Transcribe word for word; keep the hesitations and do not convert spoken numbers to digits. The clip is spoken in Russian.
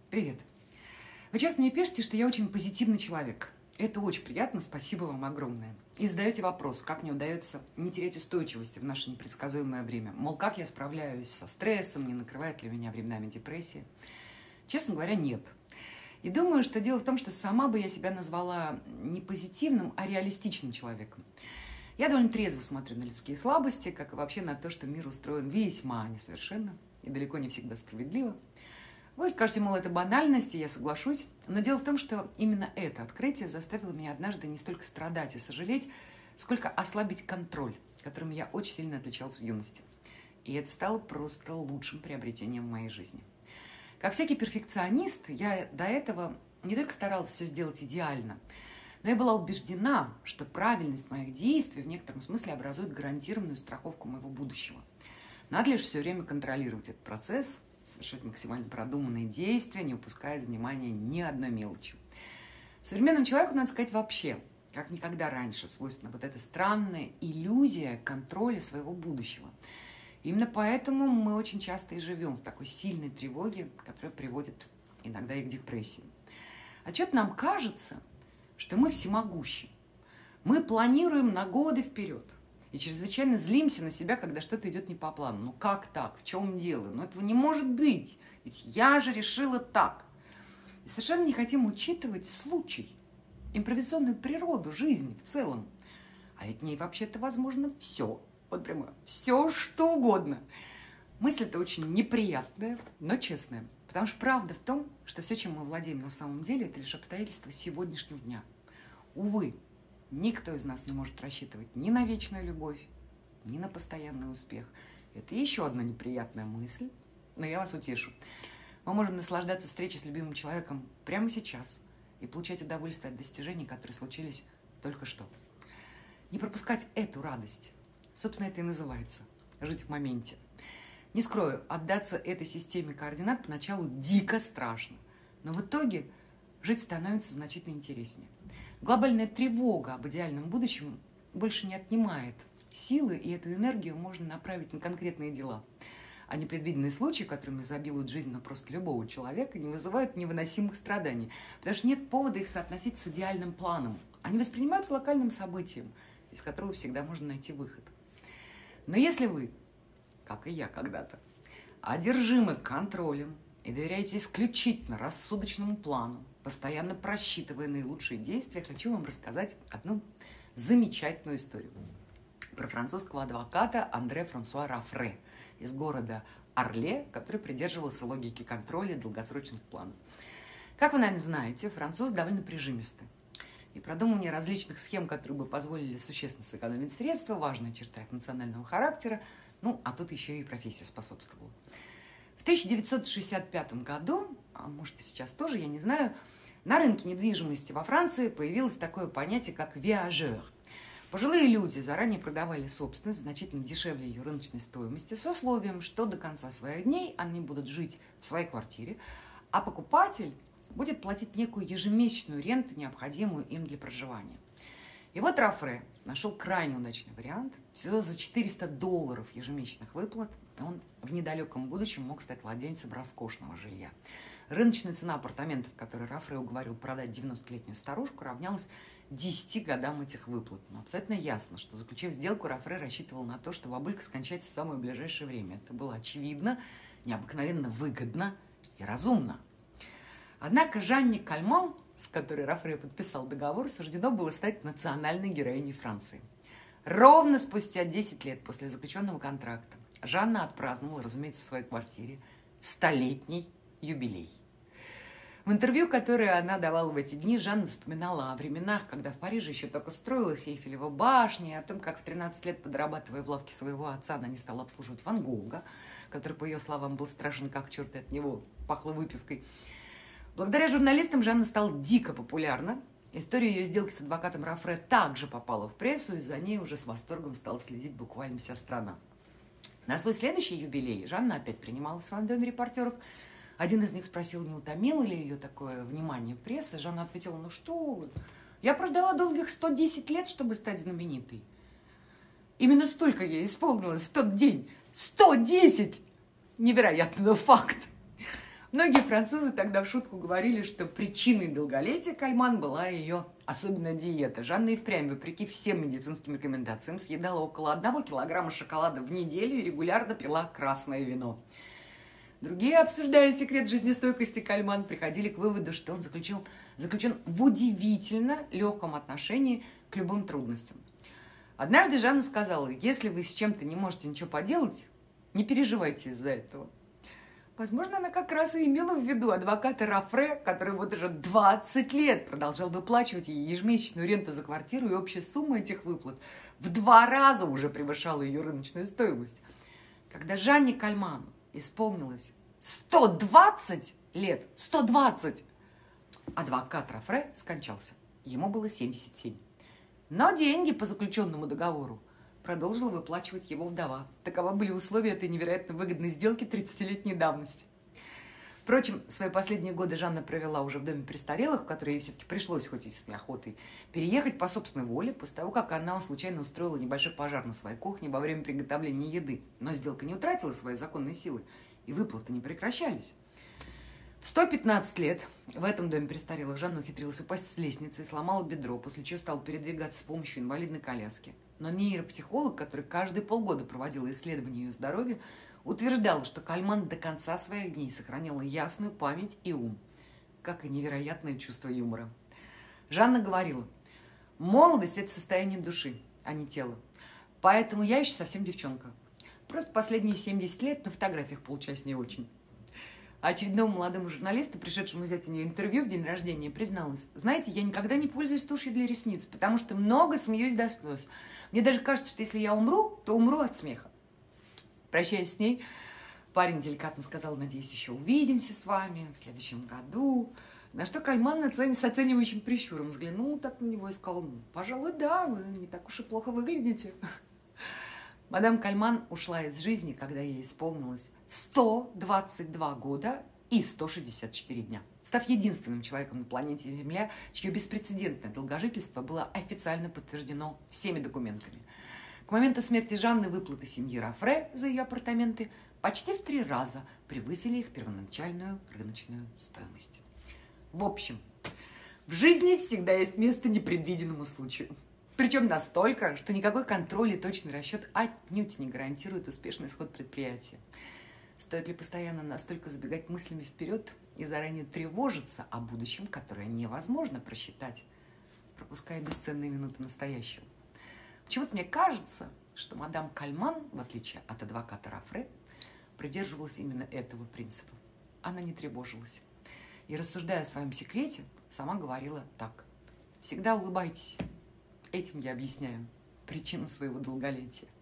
Привет. Вы часто мне пишете, что я очень позитивный человек. Это очень приятно, спасибо вам огромное. И задаете вопрос, как мне удается не терять устойчивости в наше непредсказуемое время. Мол, как я справляюсь со стрессом, не накрывает ли меня временами депрессии. Честно говоря, нет. И думаю, что дело в том, что сама бы я себя назвала не позитивным, а реалистичным человеком. Я довольно трезво смотрю на людские слабости, как и вообще на то, что мир устроен весьма несовершенно и далеко не всегда справедливо. Вы скажете, мол, это банальность, и я соглашусь. Но дело в том, что именно это открытие заставило меня однажды не столько страдать и сожалеть, сколько ослабить контроль, которым я очень сильно отличался в юности. И это стало просто лучшим приобретением в моей жизни. Как всякий перфекционист, я до этого не только старалась все сделать идеально, но я была убеждена, что правильность моих действий в некотором смысле образует гарантированную страховку моего будущего. Надо лишь все время контролировать этот процесс, совершать максимально продуманные действия, не упуская из внимания ни одной мелочи. Современному человеку, надо сказать, вообще, как никогда раньше, свойственна вот эта странная иллюзия контроля своего будущего. Именно поэтому мы очень часто и живем в такой сильной тревоге, которая приводит иногда и к депрессии. Отчет нам кажется, что мы всемогущи. Мы планируем на годы вперед. И чрезвычайно злимся на себя, когда что-то идет не по плану. Ну как так? В чем дело? Ну этого не может быть. Ведь я же решила так. И совершенно не хотим учитывать случай, импровизационную природу жизни в целом. А ведь в ней вообще-то возможно все. Вот прямо все, что угодно. Мысль-то очень неприятная, но честная. Потому что правда в том, что все, чем мы владеем на самом деле, это лишь обстоятельства сегодняшнего дня. Увы. Никто из нас не может рассчитывать ни на вечную любовь, ни на постоянный успех. Это еще одна неприятная мысль, но я вас утешу. Мы можем наслаждаться встречей с любимым человеком прямо сейчас и получать удовольствие от достижений, которые случились только что. Не пропускать эту радость. Собственно, это и называется жить в моменте. Не скрою, отдаться этой системе координат поначалу дико страшно, но в итоге жить становится значительно интереснее. Глобальная тревога об идеальном будущем больше не отнимает силы, и эту энергию можно направить на конкретные дела. А непредвиденные случаи, которыми изобилует жизнь на просто любого человека, не вызывают невыносимых страданий, потому что нет повода их соотносить с идеальным планом. Они воспринимаются локальным событием, из которого всегда можно найти выход. Но если вы, как и я когда-то, одержимы контролем и доверяете исключительно рассудочному плану, постоянно просчитывая наилучшие действия, хочу вам рассказать одну замечательную историю про французского адвоката Андре Франсуа Рафре из города Орле, который придерживался логики контроля и долгосрочных планов. Как вы, наверное, знаете, француз довольно прижимистый. И продумывание различных схем, которые бы позволили существенно сэкономить средства, важная черта их национального характера, ну, а тут еще и профессия способствовала. В тысяча девятьсот шестьдесят пятом году, а может и сейчас тоже, я не знаю, на рынке недвижимости во Франции появилось такое понятие, как «виажер». Пожилые люди заранее продавали собственность значительно дешевле ее рыночной стоимости с условием, что до конца своих дней они будут жить в своей квартире, а покупатель будет платить некую ежемесячную ренту, необходимую им для проживания. И вот Рафре нашел крайне удачный вариант. Всего за четыреста долларов ежемесячных выплат он в недалеком будущем мог стать владельцем роскошного жилья. Рыночная цена апартаментов, которые Рафре уговорил продать девяностолетнюю старушку, равнялась десяти годам этих выплат. Но абсолютно ясно, что, заключив сделку, Рафре рассчитывал на то, что бабулька скончается в самое ближайшее время. Это было очевидно, необыкновенно выгодно и разумно. Однако Жанне Кальман, с которой Рафре подписал договор, суждено было стать национальной героиней Франции. Ровно спустя десять лет после заключенного контракта Жанна отпраздновала, разумеется, в своей квартире столетний юбилей. В интервью, которое она давала в эти дни, Жанна вспоминала о временах, когда в Париже еще только строилась Эйфелева башня, и о том, как в тринадцать лет, подрабатывая в лавке своего отца, она не стала обслуживать Ван Гога, который, по ее словам, был страшен как черт, и от него пахло выпивкой. Благодаря журналистам Жанна стала дико популярна. История ее сделки с адвокатом Рафре также попала в прессу, и за ней уже с восторгом стала следить буквально вся страна. На свой следующий юбилей Жанна опять принимала в своем доме репортеров. Один из них спросил, не утомило ли ее такое внимание прессы. Жанна ответила, ну что вы, я прождала долгих сто десять лет, чтобы стать знаменитой. Именно столько ей исполнилось в тот день. сто десять! Невероятный, но факт. Многие французы тогда в шутку говорили, что причиной долголетия Кальман была ее особенная диета. Жанна и впрямь, вопреки всем медицинским рекомендациям, съедала около одного килограмма шоколада в неделю и регулярно пила красное вино. Другие, обсуждая секрет жизнестойкости Кальман, приходили к выводу, что он заключил, заключен в удивительно легком отношении к любым трудностям. Однажды Жанна сказала: если вы с чем-то не можете ничего поделать, не переживайте из-за этого. Возможно, она как раз и имела в виду адвоката Рафре, который вот уже двадцать лет продолжал выплачивать ей ежемесячную ренту за квартиру, и общая сумма этих выплат в два раза уже превышала ее рыночную стоимость. Когда Жанне Кальман исполнилось сто двадцать лет, сто двадцать, адвокат Рафре скончался. Ему было семьдесят семь. Но деньги по заключенному договору продолжила выплачивать его вдова. Таковы были условия этой невероятно выгодной сделки тридцатилетней давности. Впрочем, свои последние годы Жанна провела уже в доме престарелых, в который ей все-таки пришлось, хоть и с неохотой, переехать по собственной воле после того, как она случайно устроила небольшой пожар на своей кухне во время приготовления еды. Но сделка не утратила свои законные силы, и выплаты не прекращались. В сто пятнадцать лет в этом доме престарелых Жанна ухитрилась упасть с лестницы и сломала бедро, после чего стала передвигаться с помощью инвалидной коляски. Но нейропсихолог, который каждые полгода проводил исследования ее здоровья, утверждал, что Кальман до конца своих дней сохранила ясную память и ум, как и невероятное чувство юмора. Жанна говорила: молодость – это состояние души, а не тела. Поэтому я еще совсем девчонка. Просто последние семьдесят лет на фотографиях получаюсь не очень. Очередному молодому журналисту, пришедшему взять у нее интервью в день рождения, призналась: знаете, я никогда не пользуюсь тушью для ресниц, потому что много смеюсь до слез. Мне даже кажется, что если я умру, то умру от смеха. Прощаясь с ней, парень деликатно сказал: надеюсь, еще увидимся с вами в следующем году. На что Кальман с оценивающим прищуром взглянул так на него и сказал: ну, пожалуй, да, вы не так уж и плохо выглядите. Мадам Кальман ушла из жизни, когда ей исполнилось сто двадцать два года и сто шестьдесят четыре дня, став единственным человеком на планете Земля, чье беспрецедентное долгожительство было официально подтверждено всеми документами. К моменту смерти Жанны выплаты семьи Рафре за ее апартаменты почти в три раза превысили их первоначальную рыночную стоимость. В общем, в жизни всегда есть место непредвиденному случаю. Причем настолько, что никакой контроль и точный расчет отнюдь не гарантирует успешный исход предприятия. Стоит ли постоянно настолько забегать мыслями вперед и заранее тревожиться о будущем, которое невозможно просчитать, пропуская бесценные минуты настоящего? Почему-то мне кажется, что мадам Кальман, в отличие от адвоката Рафре, придерживалась именно этого принципа. Она не тревожилась. И, рассуждая о своем секрете, сама говорила так: всегда улыбайтесь. Этим я объясняю причину своего долголетия.